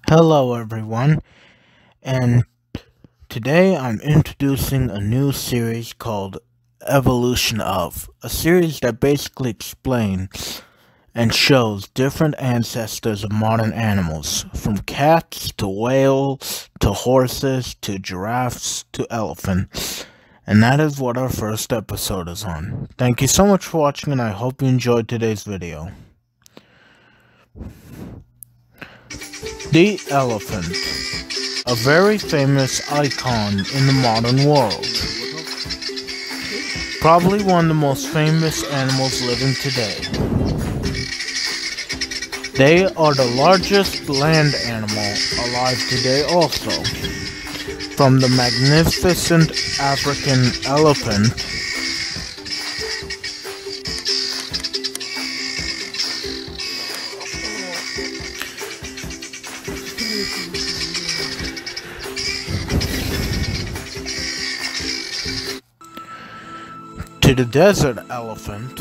Hello, everyone, and today I'm introducing a new series called Evolution of, a series that basically explains and shows different ancestors of modern animals, from cats to whales to horses to giraffes to elephants. And that is what our first episode is on. Thank you so much for watching, and I hope you enjoyed today's video. The elephant, a very famous icon in the modern world. Probably one of the most famous animals living today. They are the largest land animal alive today also. From the magnificent African elephant to the desert elephant,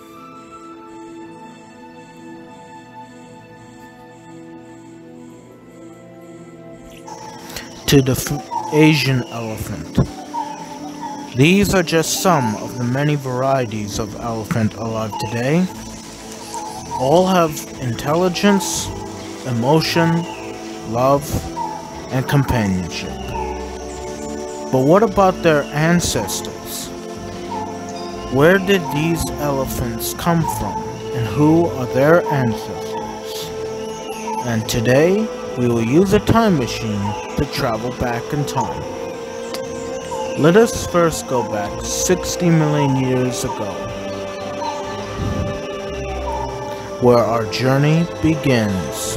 to the Asian elephant. These are just some of the many varieties of elephant alive today. All have intelligence, emotion, love, and companionship. But what about their ancestors? Where did these elephants come from, and who are their ancestors? And today, we will use a time machine to travel back in time. Let us first go back 60 million years ago, where our journey begins.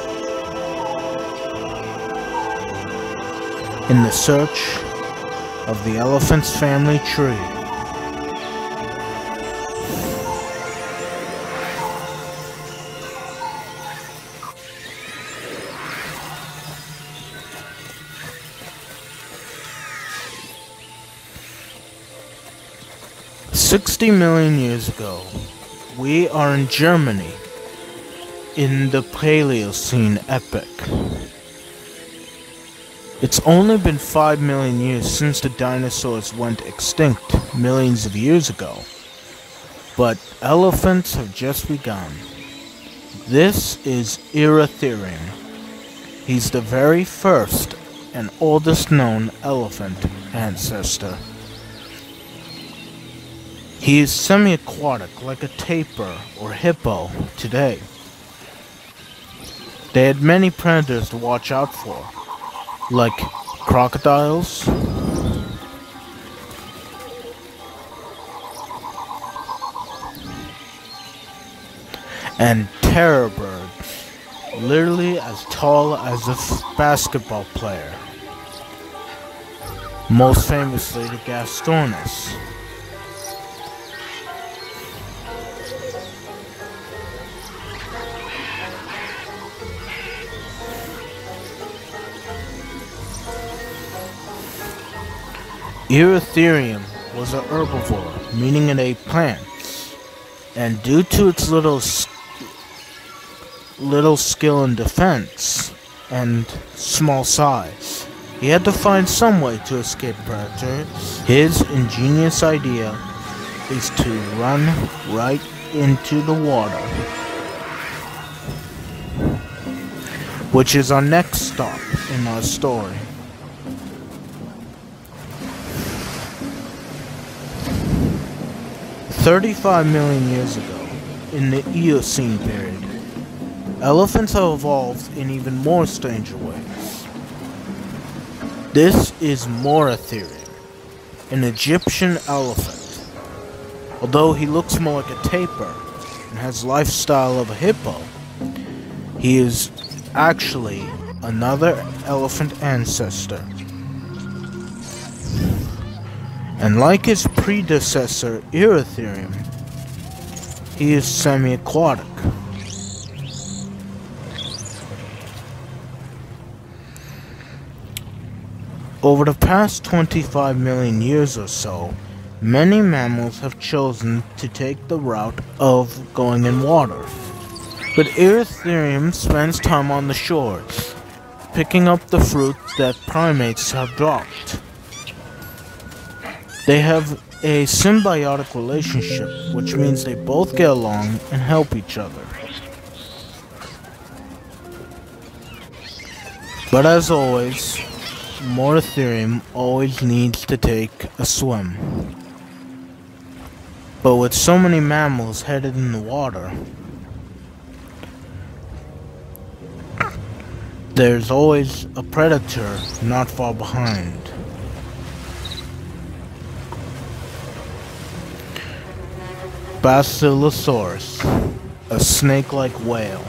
In the search of the elephant's family tree. "60 million years ago, we are in Germany, in the Paleocene epoch. It's only been 5 million years since the dinosaurs went extinct millions of years ago, but elephants have just begun. This is Erythrium. He's the very first and oldest known elephant ancestor. He is semi-aquatic, like a tapir or hippo today. They had many predators to watch out for, like crocodiles, and terror birds, literally as tall as a basketball player. Most famously, the Gastornis. Erythrium was an herbivore, meaning it ate plants, and due to its little skill in defense and small size, he had to find some way to escape predators. His ingenious idea is to run right into the water, which is our next stop in our story. 35 million years ago, in the Eocene period, elephants have evolved in even more stranger ways. This is Moratherium, an Egyptian elephant. Although he looks more like a tapir and has the lifestyle of a hippo, he is actually another elephant ancestor. And like his predecessor, Erythrium, he is semi-aquatic. Over the past 25 million years or so, many mammals have chosen to take the route of going in water. But Erythrium spends time on the shores, picking up the fruit that primates have dropped. They have a symbiotic relationship, which means they both get along and help each other. But as always, Moratherium always needs to take a swim. But with so many mammals headed in the water, there's always a predator not far behind. Basilosaurus, a snake-like whale.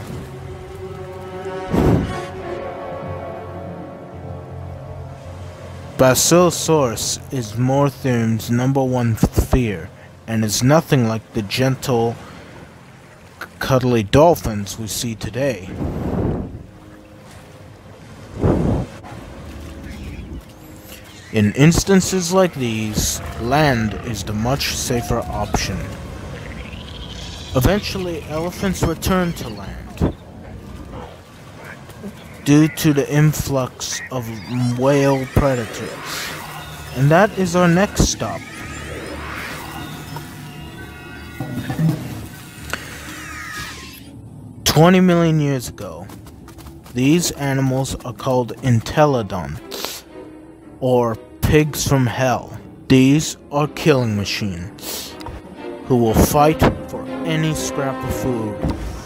Basilosaurus is Moratherium's #1 fear, and is nothing like the gentle, cuddly dolphins we see today. In instances like these, land is the much safer option. Eventually, elephants return to land due to the influx of whale predators. And that is our next stop. "20 million years ago, these animals are called Entelodonts, or pigs from hell. These are killing machines, who will fight for any scrap of food.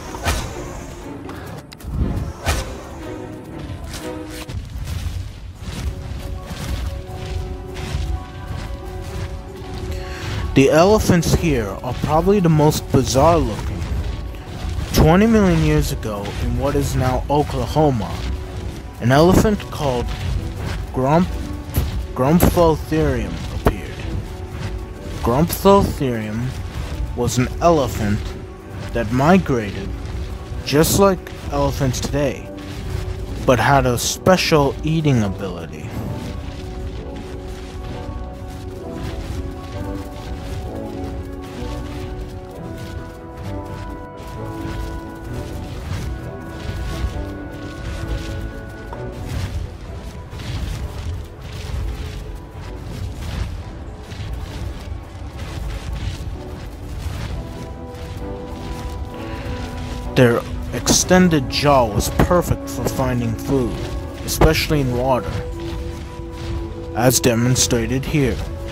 The elephants here are probably the most bizarre looking. 20 million years ago, in what is now Oklahoma, an elephant called Grumphotherium appeared. Grumphotherium was an elephant that migrated just like elephants today, but had a special eating ability. Their extended jaw was perfect for finding food, especially in water, as demonstrated here.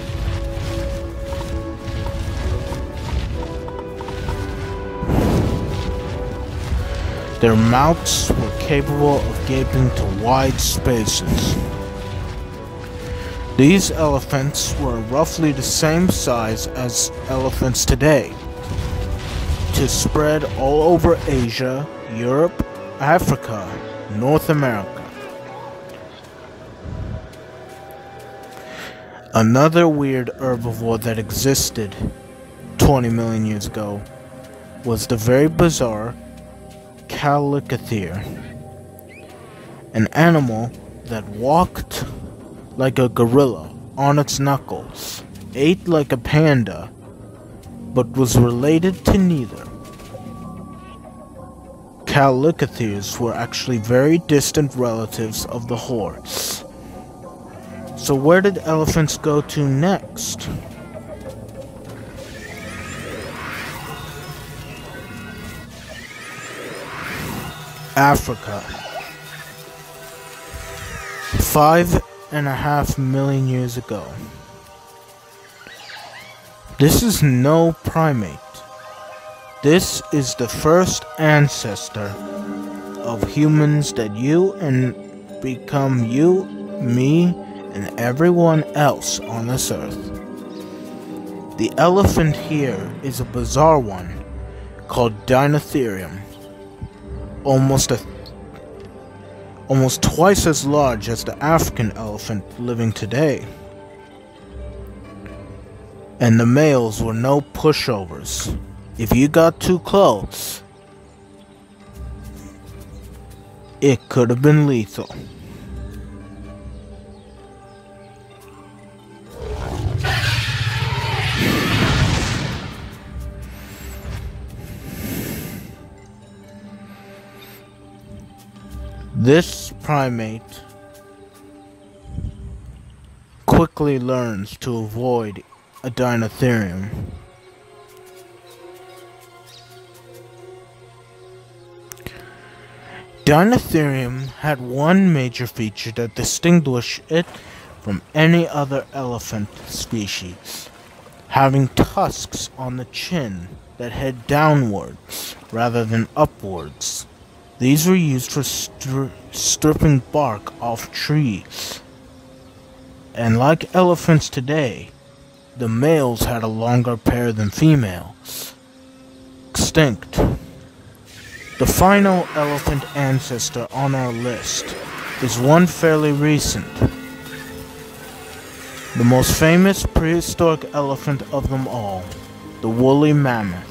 Their mouths were capable of gaping to wide spaces. These elephants were roughly the same size as elephants today, to spread all over Asia, Europe, Africa, North America. Another weird herbivore that existed 20 million years ago was the very bizarre Chalicothere, an animal that walked like a gorilla on its knuckles, ate like a panda, but was related to neither. Chalicotheres were actually very distant relatives of the horse. So where did elephants go to next? Africa. 5.5 million years ago. This is no primate. This is the first ancestor of humans that you and become you, me, and everyone else on this earth. The elephant here is a bizarre one called Dinotherium, almost twice as large as the African elephant living today. And the males were no pushovers. If you got too close, it could have been lethal. This primate quickly learns to avoid a Dinotherium. Dinotherium had one major feature that distinguished it from any other elephant species, having tusks on the chin that head downwards rather than upwards. These were used for stripping bark off trees. And like elephants today, the males had a longer pair than females. Extinct. The final elephant ancestor on our list is one fairly recent. The most famous prehistoric elephant of them all, the woolly mammoth.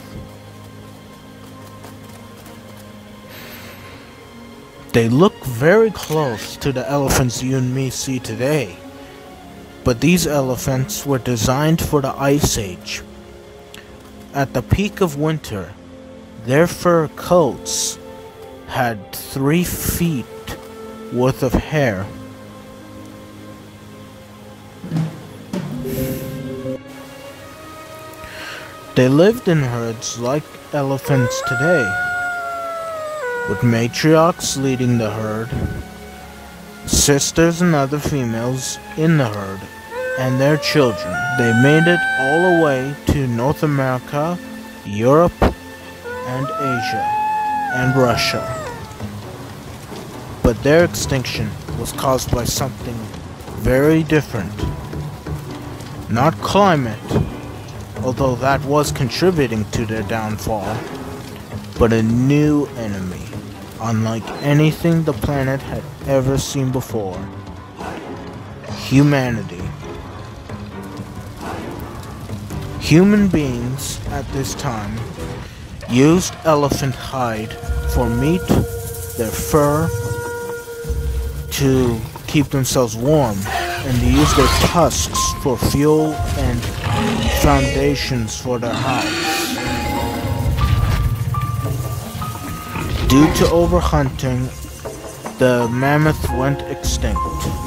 They look very close to the elephants you and me see today, but these elephants were designed for the Ice Age. At the peak of winter, their fur coats had 3 feet worth of hair. They lived in herds like elephants today, with matriarchs leading the herd, sisters and other females in the herd, and their children. They made it all the way to North America, Europe, and Asia, and Russia. But their extinction was caused by something very different. Not climate, although that was contributing to their downfall, but a new enemy, unlike anything the planet had ever seen before. Humanity. Human beings at this time used elephant hide for meat, their fur, to keep themselves warm, and to use their tusks for fuel and foundations for their house. Due to overhunting, the mammoth went extinct.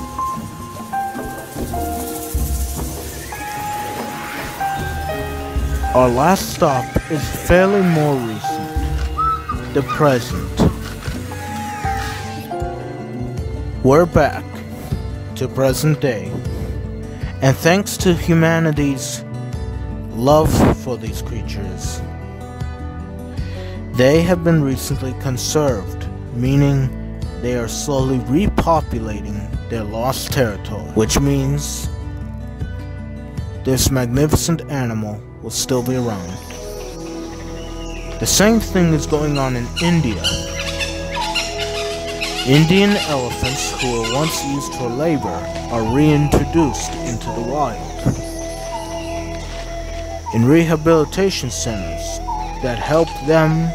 Our last stop is fairly more recent, the present. We're back to present day, and thanks to humanity's love for these creatures, they have been recently conserved, meaning they are slowly repopulating their lost territory, which means this magnificent animal will still be around. The same thing is going on in India. Indian elephants who were once used for labor are reintroduced into the wild in rehabilitation centers that help them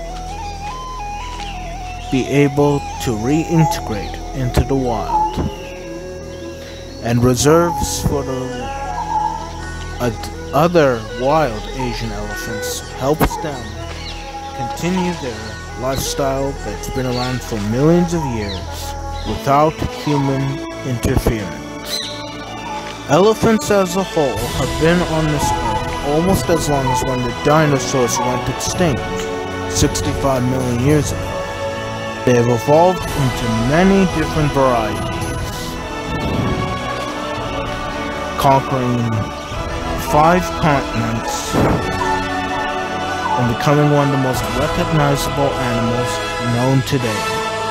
be able to reintegrate into the wild, and reserves for the other wild Asian elephants helps them continue their lifestyle that's been around for millions of years without human interference. Elephants as a whole have been on this earth almost as long as when the dinosaurs went extinct 65 million years ago. They have evolved into many different varieties, conquering 5 continents and becoming one of the most recognizable animals known today,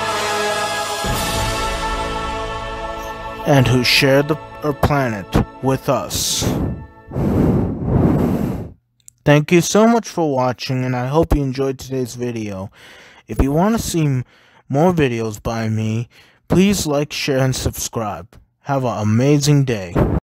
and who share our planet with us. Thank you so much for watching, and I hope you enjoyed today's video. If you want to see more videos by me, please like, share, and subscribe. Have an amazing day.